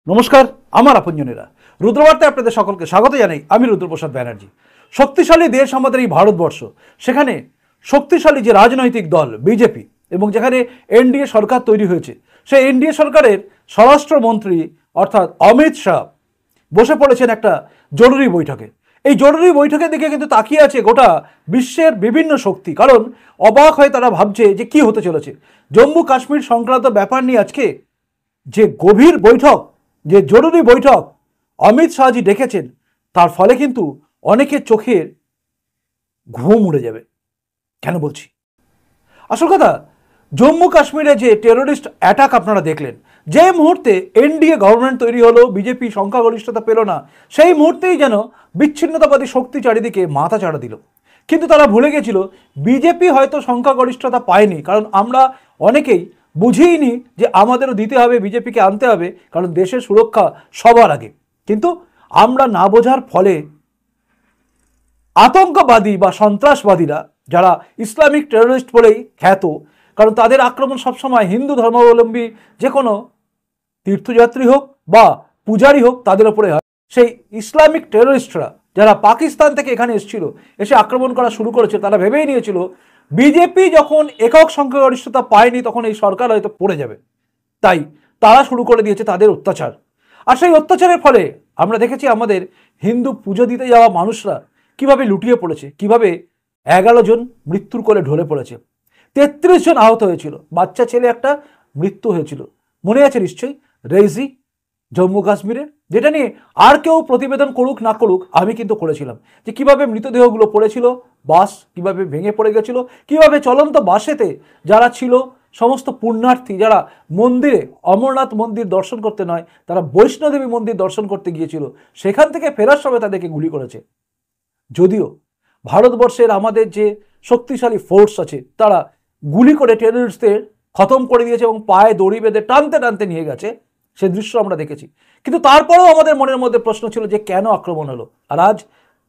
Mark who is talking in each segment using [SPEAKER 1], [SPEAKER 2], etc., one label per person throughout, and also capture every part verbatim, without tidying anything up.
[SPEAKER 1] নমস্কার, আমার আপনজনেরা রুদ্রবার্তায় আপনাদের সকলকে স্বাগত জানাই। আমি রুদ্রপ্রসাদ ব্যানার্জি। শক্তিশালী দেশ আমাদের এই ভারতবর্ষ, সেখানে শক্তিশালী যে রাজনৈতিক দল বিজেপি এবং যেখানে এনডিএ সরকার তৈরি হয়েছে, সেই এনডিএ সরকারের স্বরাষ্ট্রমন্ত্রী অর্থাৎ অমিত শাহ বসে পড়েছেন একটা জরুরি বৈঠকে। এই জরুরি বৈঠকের দিকে কিন্তু তাকিয়ে আছে গোটা বিশ্বের বিভিন্ন শক্তি, কারণ অবাক হয়ে তারা ভাবছে যে কি হতে চলেছে। জম্মু কাশ্মীর সংক্রান্ত ব্যাপার নিয়ে আজকে যে গভীর বৈঠক, যে জরুরি বৈঠক অমিত শাহজি ডেকেছেন, তার ফলে কিন্তু অনেকের চোখের ঘুম উড়ে যাবে। কেন বলছি? আসল কথা, জম্মু কাশ্মীরে যে টেরোরিস্ট অ্যাটাক আপনারা দেখলেন, যে মুহূর্তে এনডিএ গভর্নমেন্ট তৈরি হলো, বিজেপি সংখ্যাগরিষ্ঠতা পেল না, সেই মুহূর্তেই যেন বিচ্ছিন্নতাবাদী শক্তি চারিদিকে মাথা চাড়া দিল। কিন্তু তারা ভুলে গেছিল বিজেপি হয়তো সংখ্যাগরিষ্ঠতা পায়নি, কারণ আমরা অনেকেই বুঝিনি যে আমাদেরও দিতে হবে, বিজেপিকে আনতে হবে, কারণ দেশের সুরক্ষা সবার আগে। কিন্তু আমরা না বোঝার ফলে আতঙ্কবাদী বা সন্ত্রাসবাদীরা, যারা ইসলামিক টেরোরিস্ট বলেই খ্যাত, কারণ তাদের আক্রমণ সবসময় হিন্দু ধর্মাবলম্বী যে কোনো তীর্থযাত্রী হোক বা পূজারী হোক তাদের ওপরে হয়। সেই ইসলামিক টেরোরিস্টরা যারা পাকিস্তান থেকে এখানে এসেছিল, এসে আক্রমণ করা শুরু করেছে, তারা ভেবেই নিয়েছিল বিজেপি যখন একক সংখ্যাগরিষ্ঠতা পায়নি তখন এই সরকার হয়তো পড়ে যাবে, তাই তারা শুরু করে দিয়েছে তাদের অত্যাচার। আর সেই অত্যাচারের ফলে আমরা দেখেছি আমাদের হিন্দু পুজো দিতে যাওয়া মানুষরা কিভাবে লুটিয়ে পড়েছে, কিভাবে এগারো জন মৃত্যুর কোলে ঢলে পড়েছে, তেত্রিশ জন আহত হয়েছিল, বাচ্চা ছেলে একটা মৃত্যু হয়েছিল। মনে আছে নিশ্চয়ই রেজি, জম্মু কাশ্মীরে, যেটা নিয়ে আর কেউ প্রতিবেদন করুক না করুক, আমি কিন্তু করেছিলাম যে কিভাবে মৃতদেহগুলো পড়েছিল, বাস কিভাবে ভেঙে পড়ে গেছিল, কিভাবে চলন্ত বাসেতে যারা ছিল সমস্ত পুণ্যার্থী, যারা মন্দিরে অমরনাথ মন্দির দর্শন করতে নয়, তারা বৈষ্ণোদেবী মন্দির দর্শন করতে গিয়েছিল, সেখান থেকে ফেরার সময় তাদেরকে গুলি করেছে। যদিও ভারতবর্ষের আমাদের যে শক্তিশালী ফোর্স আছে, তারা গুলি করে টেররিস্টদের খতম করে দিয়েছে এবং পায়ে দড়ি বেঁধে টানতে টানতে নিয়ে গেছে, সে দৃশ্য আমরা দেখেছি। কিন্তু তারপরেও আমাদের মনের মধ্যে প্রশ্ন ছিল যে কেন আক্রমণ হলো। আর আজ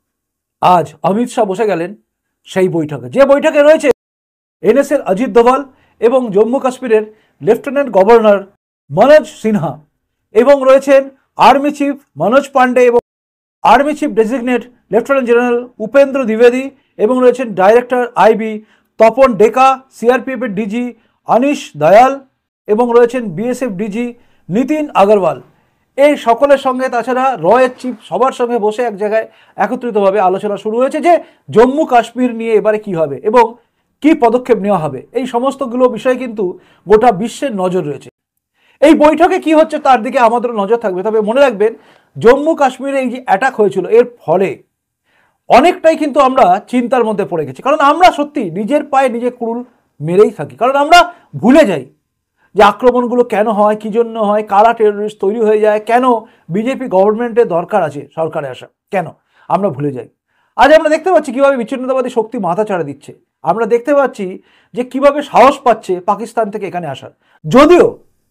[SPEAKER 1] আজ অমিত শাহ বসে গেলেন সেই বৈঠকে, যে বৈঠকে রয়েছে এনএসএর অজিত দোভাল এবং জম্মু কাশ্মীরের লেফটেন্যান্ট গভর্নর মনোজ সিনহা, এবং রয়েছেন আর্মি চিফ মনোজ পান্ডে এবং army chief designate lieutenant general Upendra দ্বিবেদী, এবং রয়েছেন director IB Tapan Deka, CRPF এর ডিজি অনিশ দয়াল, এবং রয়েছেন বিএসএফ ডিজি নীতিন আগরওয়াল। এই সকলের সঙ্গে তাছাড়া রয়ের চিফ, সবার সঙ্গে বসে এক জায়গায় একত্রিতভাবে আলোচনা শুরু হয়েছে যে জম্মু কাশ্মীর নিয়ে এবারে কি হবে এবং কি পদক্ষেপ নেওয়া হবে। এই সমস্তগুলো বিষয়ে কিন্তু গোটা বিশ্বের নজর রয়েছে। এই বৈঠকে কি হচ্ছে তার দিকে আমাদের নজর থাকবে। তবে মনে রাখবেন, জম্মু কাশ্মীরে এই যে অ্যাটাক হয়েছিল, এর ফলে অনেকটাই কিন্তু আমরা চিন্তার মধ্যে পড়ে গেছি, কারণ আমরা সত্যি নিজের পায়ে নিজে কুড়ুল মেরেই থাকি। কারণ আমরা ভুলে যাই যে আক্রমণগুলো কেন হয়, কী জন্য হয়, কারা টেররিস্ট তৈরি হয়ে যায়, কেন বিজেপি গভর্নমেন্টের দরকার আছে সরকারে আসা, কেন আমরা ভুলে যাই। আজ আমরা দেখতে পাচ্ছি কিভাবে বিচ্ছিন্নতাবাদী শক্তি মাথা চাড়া দিচ্ছে। আমরা দেখতে পাচ্ছি যে কিভাবে সাহস পাচ্ছে পাকিস্তান থেকে এখানে আসার। যদিও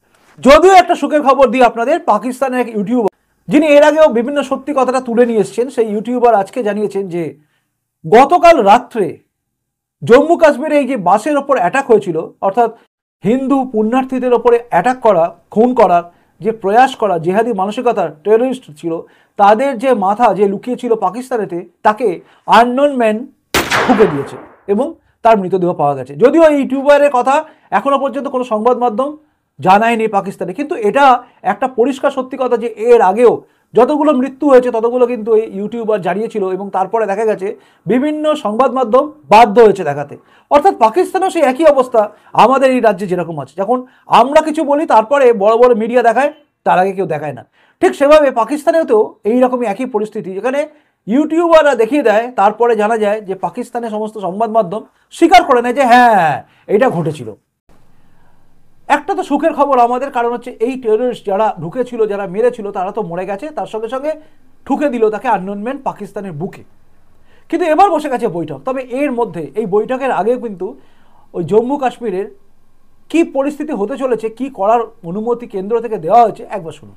[SPEAKER 1] যদিও একটা সুখের খবর দিই আপনাদের, পাকিস্তানের এক ইউটিউবার, যিনি এর আগেও বিভিন্ন সত্যি কথাটা তুলে নিয়ে এসছেন, সেই ইউটিউবার আজকে জানিয়েছেন যে গতকাল রাত্রে জম্মু কাশ্মীরে এই যে বাসের ওপর অ্যাটাক হয়েছিল, অর্থাৎ হিন্দু পুণ্যার্থীদের ওপরে অ্যাটাক করা, খুন করার যে প্রয়াস করা জেহাদি মানসিকতার টেররিস্ট ছিল, তাদের যে মাথা যে লুকিয়েছিল পাকিস্তানেতে, তাকে আননোন ম্যান ঠুকে দিয়েছে এবং তার মৃতদেহ পাওয়া গেছে। যদিও এই ইউটিউবারের কথা এখনো পর্যন্ত কোনো সংবাদ মাধ্যম জানায়নি পাকিস্তানে, কিন্তু এটা একটা পরিষ্কার সত্যি কথা যে এর আগেও যতগুলো মৃত্যু হয়েছে ততগুলো কিন্তু এই ইউটিউবার জানিয়েছিল, এবং তারপরে দেখা গেছে বিভিন্ন সংবাদ মাধ্যম বাধ্য হয়েছে দেখাতে। অর্থাৎ পাকিস্তানেও সেই একই অবস্থা আমাদের এই রাজ্যে যেরকম আছে, যখন আমরা কিছু বলি তারপরে বড় বড় মিডিয়া দেখায়, তার আগে কেউ দেখায় না। ঠিক সেভাবে পাকিস্তানেও তো এইরকমই একই পরিস্থিতি, যেখানে ইউটিউবাররা দেখিয়ে দেয়, তারপরে জানা যায় যে পাকিস্তানের সমস্ত সংবাদ মাধ্যম স্বীকার করে নেয় যে হ্যাঁ এটা ঘটেছিল। একটা তো সুখের খবর আমাদের, কারণ হচ্ছে এই টেররিস্ট যারা ঢুকেছিল, যারা মেরেছিল, তারা তো মরে গেছে, তার সঙ্গে সঙ্গে ঠুকে দিল তাকে আননোন ম্যান পাকিস্তানের বুকে। কিন্তু এবার বসে গেছে বৈঠক। তবে এর মধ্যে এই বৈঠকের আগেও কিন্তু ওই জম্মু কাশ্মীরের কি পরিস্থিতি হতে চলেছে, কি করার অনুমতি কেন্দ্র থেকে দেওয়া হয়েছে, একবার শুনুন।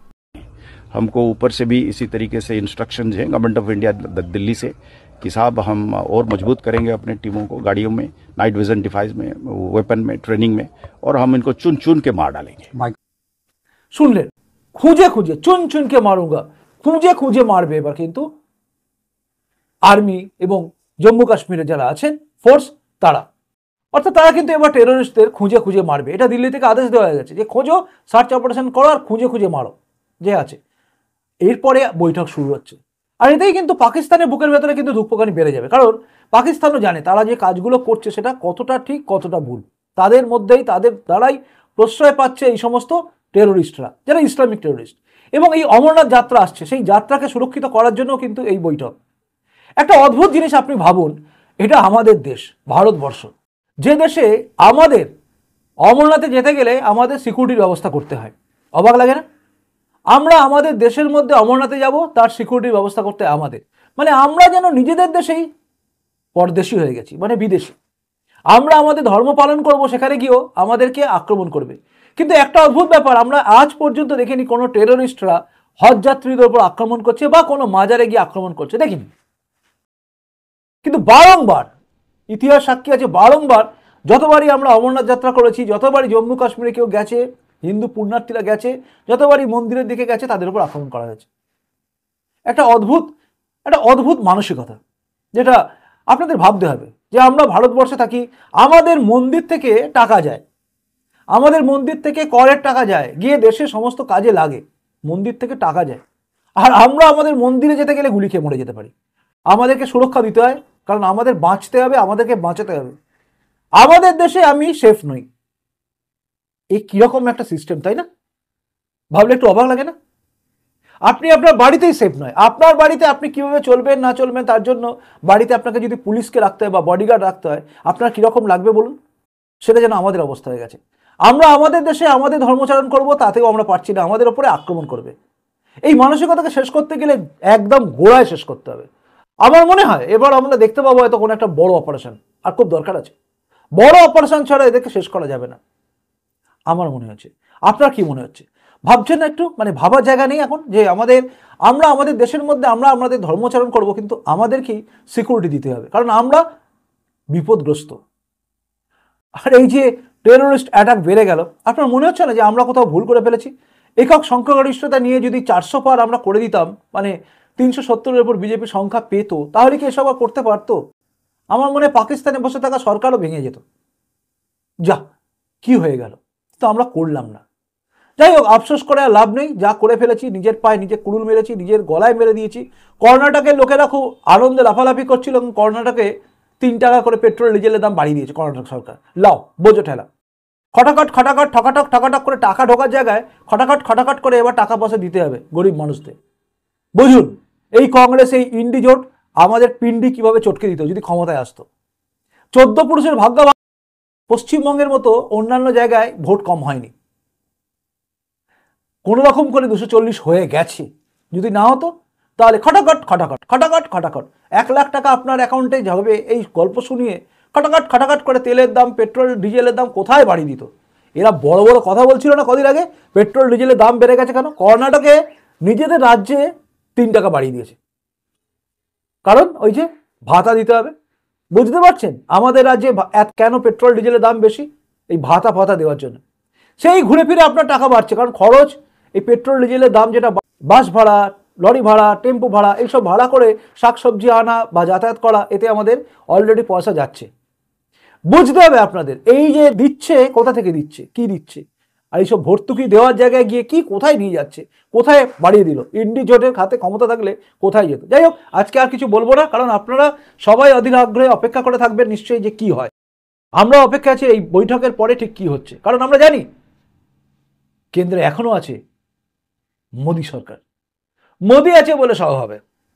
[SPEAKER 2] हमको ऊपर से भी इसी तरीके से इंस्ट्रक्शंस हैं गवर्नमेंट ऑफ इंडिया दिल्ली से कि साहब हम और मजबूत करेंगे अपने टीमों को, गाड़ियों में, नाइट विजन डिवाइस में, वेपन में, ट्रेनिंग में, और हम इनको चुन चुन के मार डालेंगे।
[SPEAKER 1] শুনলেন খুঁজে খুঁজে চুন চুনকে মারুঙ্গা, খুঁজে খুঁজে মারবে এবার কিন্তু আর্মি এবং জম্মু কাশ্মীরে যারা আছেন ফোর্স তারা। অর্থাৎ তারা কিন্তু এবার টেরোরিস্টদের খুঁজে খুঁজে মারবে। এটা দিল্লি থেকে আদেশ দেওয়া হয়ে গেছে যে খোঁজো, সার্চ অপারেশন করো আর খুঁজে খুঁজে মারো যে আছে। এরপরে বৈঠক শুরু হচ্ছে। আর এতেই কিন্তু পাকিস্তানের বুকের ভেতরে কিন্তু ধুকপোকানি বেড়ে যাবে, কারণ পাকিস্তানও জানে তারা যে কাজগুলো করছে সেটা কতটা ঠিক কতটা ভুল। তাদের মধ্যেই তাদের দ্বারাই প্রশ্রয় পাচ্ছে এই সমস্ত টেরোরিস্টরা যারা ইসলামিক টেরোরিস্ট। এবং এই অমরনাথ যাত্রা আসছে, সেই যাত্রাকে সুরক্ষিত করার জন্য কিন্তু এই বৈঠক। একটা অদ্ভুত জিনিস আপনি ভাবুন, এটা আমাদের দেশ ভারতবর্ষ, যে দেশে আমাদের অমরনাথে যেতে গেলে আমাদের সিকিউরিটির ব্যবস্থা করতে হয়। অবাক লাগে না? আমরা আমাদের দেশের মধ্যে অমরনাথে যাব, তার সিকিউরিটির ব্যবস্থা করতে আমাদের, মানে আমরা যেন নিজেদের দেশেই পরদেশী হয়ে গেছি, মানে বিদেশি। আমরা আমাদের ধর্ম পালন করব, সেখানে গিয়েও আমাদেরকে আক্রমণ করবে। কিন্তু একটা অদ্ভুত ব্যাপার, আমরা আজ পর্যন্ত দেখিনি কোনো টেরোরিস্টরা হজ যাত্রীদের উপর আক্রমণ করছে বা কোনো মাজারে গিয়ে আক্রমণ করছে, দেখিনি। কিন্তু বারংবার ইতিহাস সাক্ষী আছে, বারংবার যতবারই আমরা অমরনাথ যাত্রা করেছি, যতবারই জম্মু কাশ্মীরে কেউ গেছে, হিন্দু পুণ্যার্থীরা গেছে, যতবারই মন্দিরের দিকে গেছে, তাদের উপর আক্রমণ করা হয়েছে। একটা অদ্ভুত একটা অদ্ভুত মানসিকতা, যেটা আপনাদের ভাবতে হবে যে আমরা ভারতবর্ষে থাকি, আমাদের মন্দির থেকে টাকা যায়, আমাদের মন্দির থেকে করের টাকা যায়, গিয়ে দেশের সমস্ত কাজে লাগে, মন্দির থেকে টাকা যায়। আর আমরা আমাদের মন্দিরে যেতে গেলে গুলি খেয়ে মরে যেতে পারি। আমাদেরকে সুরক্ষা দিতে হয়, কারণ আমাদের বাঁচতে হবে, আমাদেরকে বাঁচাতে হবে। আমাদের দেশে আমি সেফ নই। এই কিরকম একটা সিস্টেম, তাই না? ভাবলে একটু অবাক লাগে না? আপনি আপনার বাড়িতেই সেফ নয়। আপনার বাড়িতে আপনি কিভাবে চলবেন না চলবেন তার জন্য বাড়িতে আপনাকে যদি পুলিশকে রাখতে হয় বা বডিগার্ড রাখতে হয়, আপনার কিরকম লাগবে বলুন? সেটা যেন আমাদের অবস্থা হয়ে গেছে। আমরা আমাদের দেশে আমাদের ধর্মচারণ করব, তাতেও আমরা পারছি না, আমাদের ওপরে আক্রমণ করবে। এই মানসিকতাকে শেষ করতে গেলে একদম গোড়ায় শেষ করতে হবে। আমার মনে হয় এবার আমরা দেখতে পাবো হয়তো কোনো একটা বড় অপারেশন, আর খুব দরকার আছে। বড় অপারেশন ছাড়া এদেরকে শেষ করা যাবে না আমার মনে হচ্ছে। আপনার কি মনে হচ্ছে? ভাবছেন না একটু? মানে ভাবার জায়গা নেই এখন যে আমাদের আমরা আমাদের দেশের মধ্যে আমরা আমাদের ধর্মচারণ করব, কিন্তু আমাদেরকেই সিকিউরিটি দিতে হবে, কারণ আমরা বিপদগ্রস্ত। আর এই যে টেরোরিস্ট অ্যাটাক বেড়ে গেল, আপনার মনে হচ্ছে না যে আমরা কোথাও ভুল করে ফেলেছি? একক সংখ্যাগরিষ্ঠতা নিয়ে যদি চারশো পার আমরা করে দিতাম, মানে তিনশো সত্তরের উপর বিজেপি সংখ্যা পেত, তাহলে কি এসব আর করতে পারতো? আমার মনে হয় পাকিস্তানে বসে থাকা সরকারও ভেঙে যেত। যা কি হয়ে গেল, তো আমরা করলাম না। যাই হোক, আফসোস করে আর লাভ নেই, যা করে ফেলেছি, নিজের পায়ে নিজে কুড়ুল মেরেছি, নিজের গলায় মেরে দিয়েছি। কর্ণাটকের লোকেরা খুব আনন্দে লাফালাফি করছিল, এবং কর্ণাটকে তিন টাকা করে পেট্রোল ডিজেলের দাম বাড়িয়ে দিয়েছে কর্ণাটক সরকার। লাও বোঝো ঠেলা, খটাখট খটাখট ঠকাটক ঠকাটক করে টাকা ঢোকার জায়গায় খটাখট খটাখট করে এবার টাকা পয়সা দিতে হবে গরিব মানুষদের। বুঝুন, এই কংগ্রেস, এই ইন্ডি জোট আমাদের পিন্ডি কিভাবে চটকে দিত যদি ক্ষমতায় আসতো। চোদ্দ পুরুষের ভাগ্য, পশ্চিমবঙ্গের মতো অন্যান্য জায়গায় ভোট কম হয়নি, কোনো রকম করে দুশো চল্লিশ হয়ে গেছে। যদি না হতো তাহলে খটাখট খটাখট খটাখট খটাখট এক লাখ টাকা আপনার অ্যাকাউন্টে যাবে। এই গল্প শুনিয়ে খটাখট খটাখট করে তেলের দাম, পেট্রোল ডিজেলের দাম কোথায় বাড়িয়ে দিত। এরা বড় বড় কথা বলছিল না কদিন আগে, পেট্রোল ডিজেলের দাম বেড়ে গেছে কেন? কর্ণাটকে নিজেদের রাজ্যে তিন টাকা বাড়িয়ে দিয়েছে, কারণ ওই যে ভাতা দিতে হবে। বুঝতে পারছেন আমাদের রাজ্যে কেন পেট্রোল ডিজেলের দাম বেশি? এই ভাতা ভাতা দেওয়ার জন্য। সেই ঘুরে ফিরে আপনার টাকা বাড়ছে, কারণ খরচ এই পেট্রোল ডিজেলের দাম, যেটা বাস ভাড়া, লরি ভাড়া, টেম্পো ভাড়া, এইসব ভাড়া করে শাকসবজি আনা বা যাতায়াত করা, এতে আমাদের অলরেডি পয়সা যাচ্ছে। বুঝতে হবে আপনাদের, এই যে দিচ্ছে কোথা থেকে দিচ্ছে, কি দিচ্ছে, আর এইসব ভর্তুকি দেওয়ার জায়গায় গিয়ে কি কোথায় নিয়ে যাচ্ছে, কোথায় বাড়িয়ে দিল। ইন্ডি জোটের হাতে ক্ষমতা থাকলে কোথায় যেত। যাই হোক, আজকে আর কিছু বলবো না, কারণ আপনারা সবাই অধীর আগ্রহে অপেক্ষা করে থাকবেন নিশ্চয়ই যে কি হয়। আমরা অপেক্ষা আছি এই বৈঠকের পরে ঠিক কি হচ্ছে, কারণ আমরা জানি কেন্দ্রে এখনো আছে মোদী সরকার। মোদী আছে বলে সব হবে,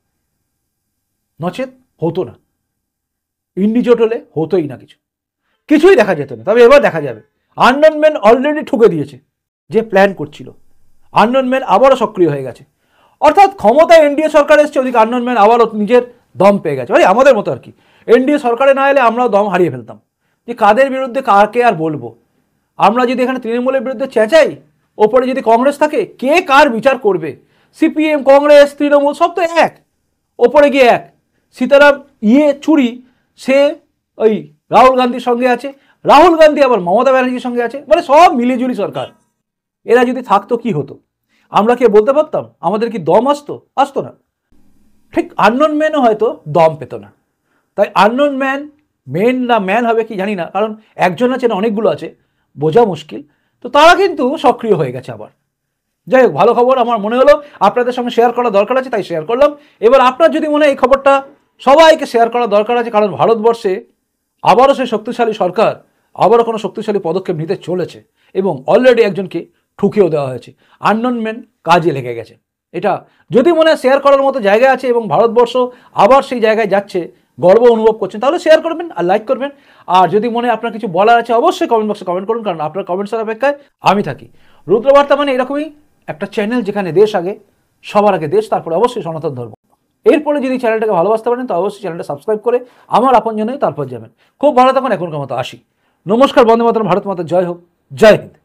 [SPEAKER 1] নচেত হতো না। ইন্ডি জোট হলে হতোই না, কিছু কিছুই দেখা যেত না। তবে এবার দেখা যাবে। আননোন ম্যান অলরেডি ঠুকে দিয়েছে, যে প্ল্যান করছিল আননোন ম্যান আবারও সক্রিয় হয়ে গেছে। অর্থাৎ ক্ষমতায় এনডিএ সরকার এসছে, ওদিকে আননোন ম্যান আবারও নিজের দম পেয়ে গেছে। মানে আমাদের মতো আর কি, এনডিএ সরকারে না এলে আমরাও দম হারিয়ে ফেলতাম, যে কাদের বিরুদ্ধে কাকে আর বলবো। আমরা যদি এখানে তৃণমূলের বিরুদ্ধে চেঁচাই, ওপরে যদি কংগ্রেস থাকে, কে কার বিচার করবে? সিপিএম, কংগ্রেস, তৃণমূল সব তো এক, ওপরে গিয়ে এক। সীতারাম ইয়ে চুরি, সে ওই রাহুল গান্ধীর সঙ্গে আছে, রাহুল গান্ধী আবার মমতা ব্যানার্জির সঙ্গে আছে, মানে সব মিলিজুলি সরকার। এরা যদি থাকতো কি হতো? আমরা কি বলতে পারতাম? আমাদের কি দম আসতো? আসতো না। ঠিক আননোন ম্যানও হয়তো দম পেত না। তাই আননোন ম্যান মেন না ম্যান হবে কি জানি না, কারণ একজন আছে না অনেকগুলো আছে, বোঝা মুশকিল। তো তারা কিন্তু সক্রিয় হয়ে গেছে আবার। যাই হোক, ভালো খবর আমার মনে হলো আপনাদের সঙ্গে শেয়ার করা দরকার আছে, তাই শেয়ার করলাম। এবার আপনার যদি মনে হয় এই খবরটা সবাইকে শেয়ার করা দরকার আছে, কারণ ভারতবর্ষে আবারও সেই শক্তিশালী সরকার আবারও কোনো শক্তিশালী পদক্ষেপ নিতে চলেছে এবং অলরেডি একজনকে ঠুকেও দেওয়া হয়েছে। আননোন ম্যান কাজে লেগে গেছে। এটা যদি মনে হয় শেয়ার করার মতো জায়গা আছে এবং ভারতবর্ষ আবার সেই জায়গায় যাচ্ছে, গর্ব অনুভব করছেন, তাহলে শেয়ার করবেন আর লাইক করবেন। আর যদি মনে হয় আপনার কিছু বলার আছে, অবশ্যই কমেন্ট বক্সে কমেন্ট করুন, কারণ আপনার কমেন্টসের অপেক্ষায় আমি থাকি। রুদ্রবার্তা মানে এরকমই একটা চ্যানেল যেখানে দেশ আগে, সবার আগে দেশ, তারপরে অবশ্যই সনাতন ধর্ম। এরপরে যদি চ্যানেলটাকে ভালোবাসতে পারেন তো অবশ্যই চ্যানেলটা সাবস্ক্রাইব করে আমার আপনজনই তারপর যাবেন। খুব ভালো থাকুন, এখনকার মতো আসি। নমস্কার, বন্দে মাতরম, ভারত মাতা জয় হোক, জয় হিন্দ।